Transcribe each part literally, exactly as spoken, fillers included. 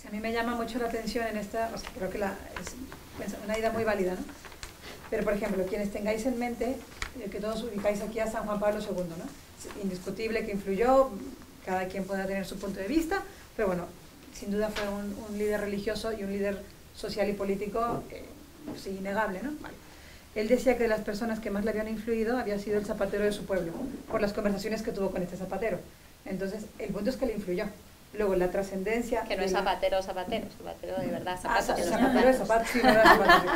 Sí, a mí me llama mucho la atención en esta, o sea, creo que la, es una idea muy válida, ¿no? Pero, por ejemplo, quienes tengáis en mente, eh, que todos ubicáis aquí a San Juan Pablo segundo, ¿no? Es indiscutible que influyó, cada quien pueda tener su punto de vista, pero bueno, sin duda fue un, un líder religioso y un líder social y político, eh, pues, innegable, ¿no? Vale. Él decía que de las personas que más le habían influido había sido el zapatero de su pueblo, por las conversaciones que tuvo con este zapatero. Entonces, el punto es que le influyó. Luego, la trascendencia... Que no es zapatero, la... zapatero, zapatero de verdad, zapato, ah, de zapatero de zapato, sí, no era zapatero.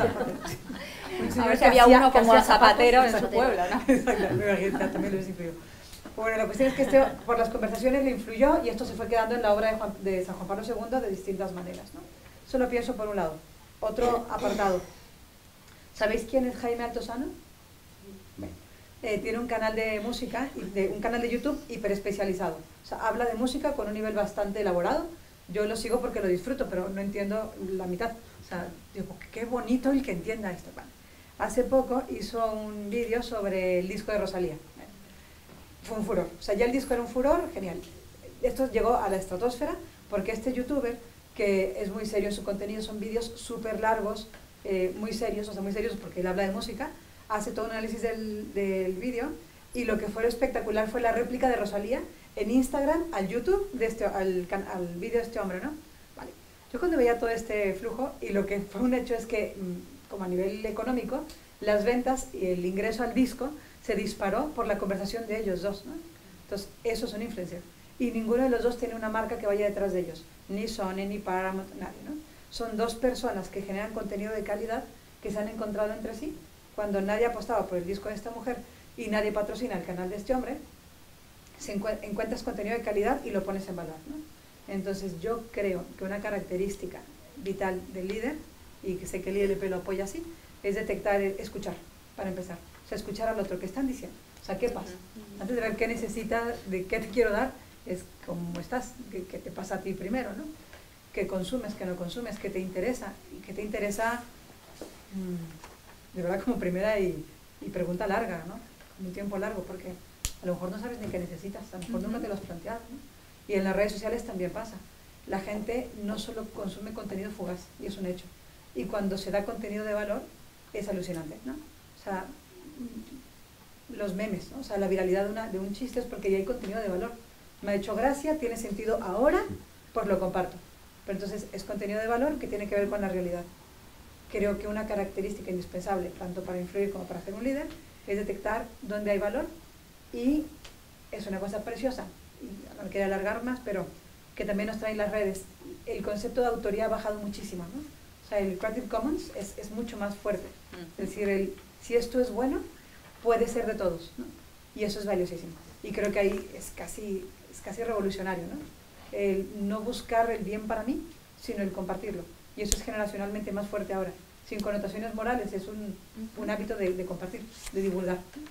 A ver si había hacía, uno como zapatero en zapatos, su pueblo, ¿no? Exacto, también lo influyó. Bueno, la cuestión es que este, por las conversaciones le influyó y esto se fue quedando en la obra de, Juan, de San Juan Pablo segundo de distintas maneras, ¿no? Eso lo pienso por un lado. Otro apartado. ¿Sabéis quién es Jaime Altozano? Bueno, eh, tiene un canal de música, de, un canal de YouTube hiperespecializado. O sea, habla de música con un nivel bastante elaborado. Yo lo sigo porque lo disfruto, pero no entiendo la mitad. O sea, digo, qué bonito el que entienda esto. Vale. Hace poco hizo un vídeo sobre el disco de Rosalía. Fue un furor. O sea, ya el disco era un furor, genial. Esto llegó a la estratosfera porque este youtuber, que es muy serio en su contenido, son vídeos súper largos, eh, muy serios, o sea, muy serios porque él habla de música, hace todo un análisis del, del vídeo, y lo que fue espectacular fue la réplica de Rosalía en Instagram al YouTube, de este, al, al vídeo de este hombre, ¿no? Vale. Yo cuando veía todo este flujo, y lo que fue un hecho es que, como a nivel económico, las ventas y el ingreso al disco se disparó por la conversación de ellos dos, ¿no? Entonces, esos son influencers. Y ninguno de los dos tiene una marca que vaya detrás de ellos, ni Sony, ni Paramount, nadie, ¿no? Son dos personas que generan contenido de calidad, que se han encontrado entre sí. Cuando nadie apostaba por el disco de esta mujer y nadie patrocina el canal de este hombre, se encu encuentras contenido de calidad y lo pones en valor, ¿no? Entonces yo creo que una característica vital del líder, y que sé que el I L P lo apoya así, es detectar, escuchar, para empezar. O sea, escuchar al otro, ¿qué están diciendo? O sea, ¿qué pasa? Antes de ver qué necesita, de qué te quiero dar, es cómo estás, qué, qué te pasa a ti primero, ¿no? ¿Qué consumes, qué no consumes, qué te interesa? Y qué te interesa, mmm, de verdad, como primera y, y pregunta larga, ¿no? Con un tiempo largo, porque a lo mejor no sabes ni qué necesitas, a lo mejor nunca te lo has planteado, ¿no? Y en las redes sociales también pasa. La gente no solo consume contenido fugaz, y es un hecho. Y cuando se da contenido de valor, es alucinante, ¿no? O sea, los memes, ¿no? O sea, la viralidad de, una, de un chiste es porque ya hay contenido de valor. Me ha hecho gracia, tiene sentido ahora, pues lo comparto. Pero entonces es contenido de valor que tiene que ver con la realidad. Creo que una característica indispensable, tanto para influir como para ser un líder, es detectar dónde hay valor, y es una cosa preciosa, y no me quiero alargar más, pero que también nos traen las redes. El concepto de autoría ha bajado muchísimo, ¿no? O sea, el Creative Commons es, es mucho más fuerte. Es decir, el, si esto es bueno, puede ser de todos, ¿no? Y eso es valiosísimo. Y creo que ahí es casi, es casi revolucionario, ¿no? El no buscar el bien para mí, sino el compartirlo. Y eso es generacionalmente más fuerte ahora. Sin connotaciones morales, es un, un hábito de, de compartir, de divulgar.